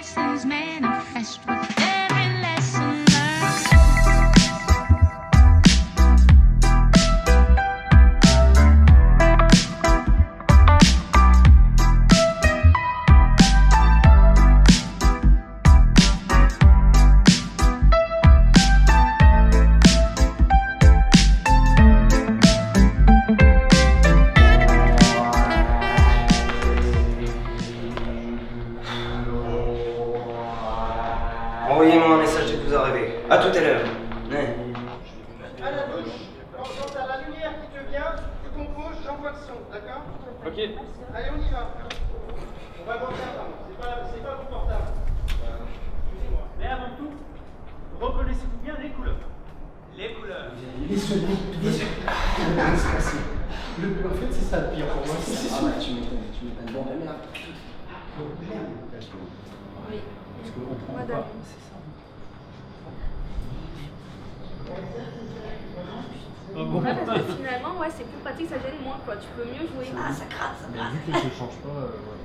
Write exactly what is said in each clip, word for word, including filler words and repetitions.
blessings manifest with every lesson learned. Envoyez-moi un message dès que vous arrivez. A tout à l'heure. Ouais. À la bouche, quand t'as la lumière qui te vient, tu composes, j'envoie le son, d'accord? Ok. Allez, on y va. On va voir ça, c'est pas, c'est pas confortable. Excusez-moi. Mais avant tout, reconnaissez-vous bien les couleurs. Les couleurs. Les secondes, les secondes. Le en fait, c'est ça le pire pour moi. Ah, bah, tu m'étonnes, tu m'étonnes. Bon, mais merde. Merde. Oui. Parce qu'on prend Madame. pas, c'est ça. Ah bon. Ouais, parce que finalement, ouais, c'est plus pratique, ça gêne moins, quoi. Tu peux mieux jouer. Ah, ça gratte, ça gratte. Vu que les jeux changent pas, euh, ouais.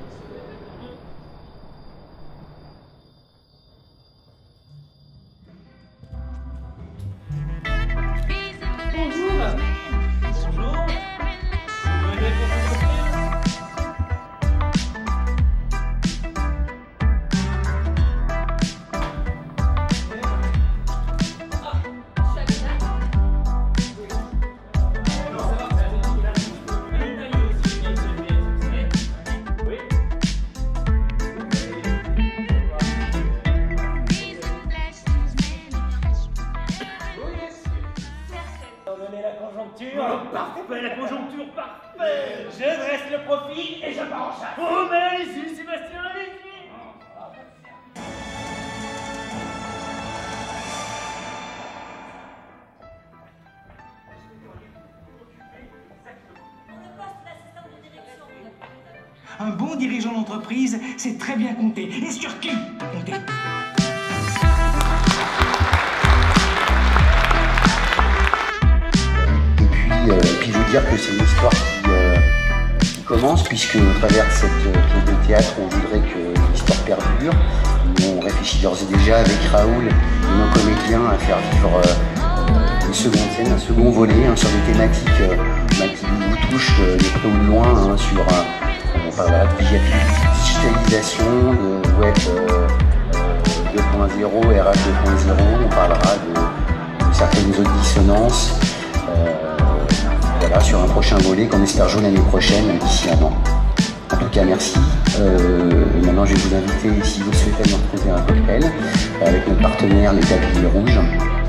Bonjour. Bonjour. Vous venez pour vous offrir? Donner la conjoncture. Oh, parfait, la conjoncture, parfait. Je dresse le profil et je pars en chasse. Oh, mais allez-y, Sébastien, allez-y. Un bon dirigeant d'entreprise, c'est très bien compter. Et sur qui compter? Euh, et puis vous dire que c'est une histoire qui, euh, qui commence, puisque au travers de cette euh, pièce de théâtre, on voudrait que l'histoire perdure. On réfléchit d'ores et déjà avec Raoul et nos comédiens à faire vivre euh, une seconde scène, un second volet hein, sur des thématiques euh, bah, qui vous touchent euh, de près ou de loin, hein, sur euh, on parlera de digitalisation, de web euh, deux point zéro, R H deux point zéro, on parlera de, de certaines autres dissonances. Euh, Voilà, sur un prochain volet qu'on espère jouer l'année prochaine, d'ici un an. En tout cas, merci. Euh, maintenant, je vais vous inviter, si vous souhaitez, à nous retrouver un cocktail avec notre partenaire, les Tabliers Rouges.